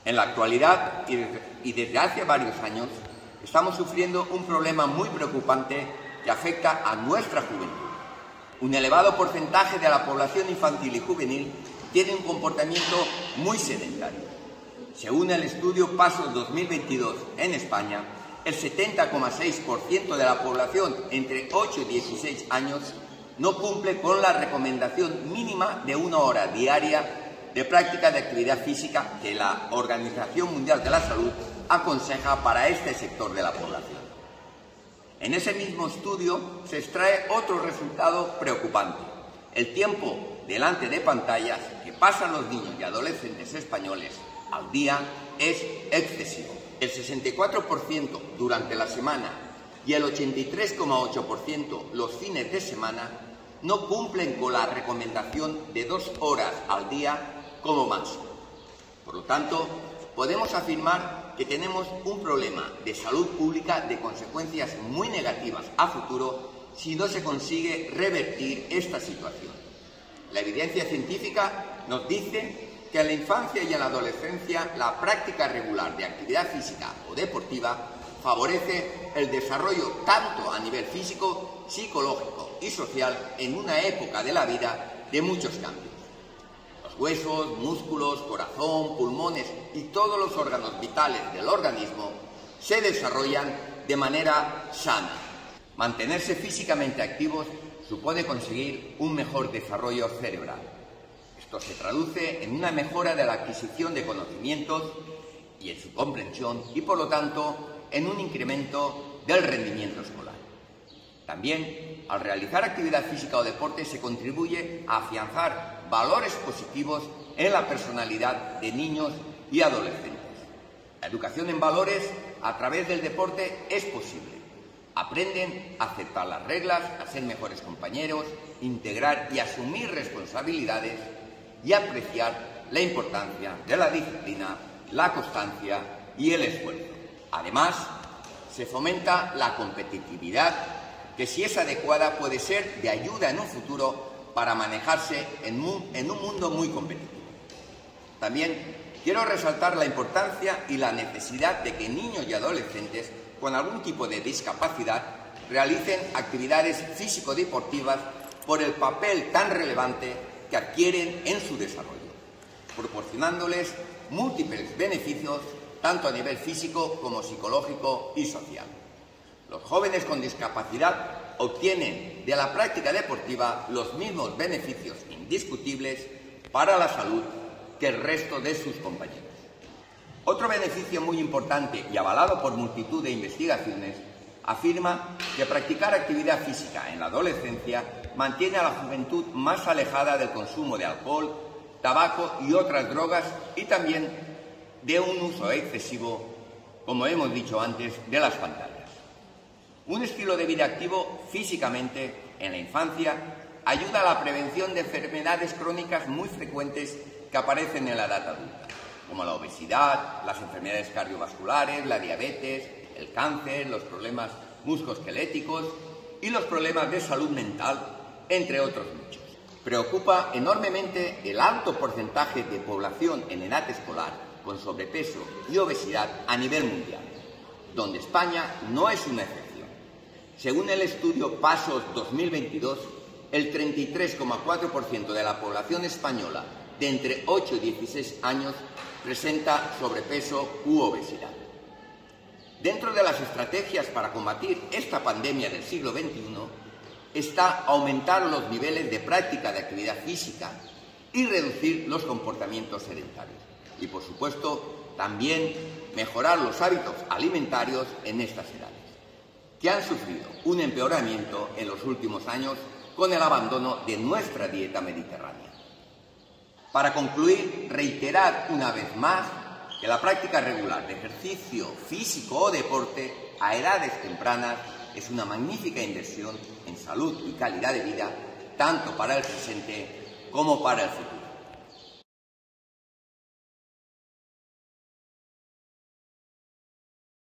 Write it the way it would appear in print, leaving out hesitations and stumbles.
En la actualidad y desde hace varios años estamos sufriendo un problema muy preocupante que afecta a nuestra juventud. Un elevado porcentaje de la población infantil y juvenil tiene un comportamiento muy sedentario. Según el estudio PASOS 2022 en España, el 70,6% de la población entre 8 y 16 años no cumple con la recomendación mínima de 1 hora diaria de práctica de actividad física que la Organización Mundial de la Salud aconseja para este sector de la población. En ese mismo estudio se extrae otro resultado preocupante. El tiempo delante de pantallas que pasan los niños y adolescentes españoles al día es excesivo. El 64% durante la semana y el 83,8% los fines de semana no cumplen con la recomendación de 2 horas al día como máximo. Por lo tanto, podemos afirmar que tenemos un problema de salud pública de consecuencias muy negativas a futuro si no se consigue revertir esta situación. La evidencia científica nos dice que en la infancia y en la adolescencia la práctica regular de actividad física o deportiva favorece el desarrollo tanto a nivel físico, psicológico y social en una época de la vida de muchos cambios. Los huesos, músculos, corazón, pulmones y todos los órganos vitales del organismo se desarrollan de manera sana. Mantenerse físicamente activos supone conseguir un mejor desarrollo cerebral. Esto se traduce en una mejora de la adquisición de conocimientos y en su comprensión y, por lo tanto, en un incremento del rendimiento escolar. También, al realizar actividad física o deporte, se contribuye a afianzar valores positivos en la personalidad de niños y adolescentes. La educación en valores a través del deporte es posible. Aprenden a aceptar las reglas, a ser mejores compañeros, integrar y asumir responsabilidades y apreciar la importancia de la disciplina, la constancia y el esfuerzo. Además, se fomenta la competitividad, que si es adecuada puede ser de ayuda en un futuro para manejarse en un mundo muy competitivo. También quiero resaltar la importancia y la necesidad de que niños y adolescentes con algún tipo de discapacidad realicen actividades físico-deportivas por el papel tan relevante que adquieren en su desarrollo, proporcionándoles múltiples beneficios tanto a nivel físico como psicológico y social. Los jóvenes con discapacidad obtienen de la práctica deportiva los mismos beneficios indiscutibles para la salud que el resto de sus compañeros. Otro beneficio muy importante y avalado por multitud de investigaciones afirma que practicar actividad física en la adolescencia mantiene a la juventud más alejada del consumo de alcohol, tabaco y otras drogas y también de un uso excesivo, como hemos dicho antes, de las pantallas. Un estilo de vida activo físicamente en la infancia ayuda a la prevención de enfermedades crónicas muy frecuentes que aparecen en la edad adulta, como la obesidad, las enfermedades cardiovasculares, la diabetes, el cáncer, los problemas musculoesqueléticos y los problemas de salud mental, entre otros muchos. Preocupa enormemente el alto porcentaje de población en edad escolar con sobrepeso y obesidad a nivel mundial, donde España no es una excepción. Según el estudio PASOS 2022, el 33,4% de la población española de entre 8 y 16 años presenta sobrepeso u obesidad. Dentro de las estrategias para combatir esta pandemia del siglo XXI está aumentar los niveles de práctica de actividad física y reducir los comportamientos sedentarios. Y, por supuesto, también mejorar los hábitos alimentarios en estas edades, que han sufrido un empeoramiento en los últimos años con el abandono de nuestra dieta mediterránea. Para concluir, reiterar una vez más que la práctica regular de ejercicio físico o deporte a edades tempranas es una magnífica inversión en salud y calidad de vida, tanto para el presente como para el futuro.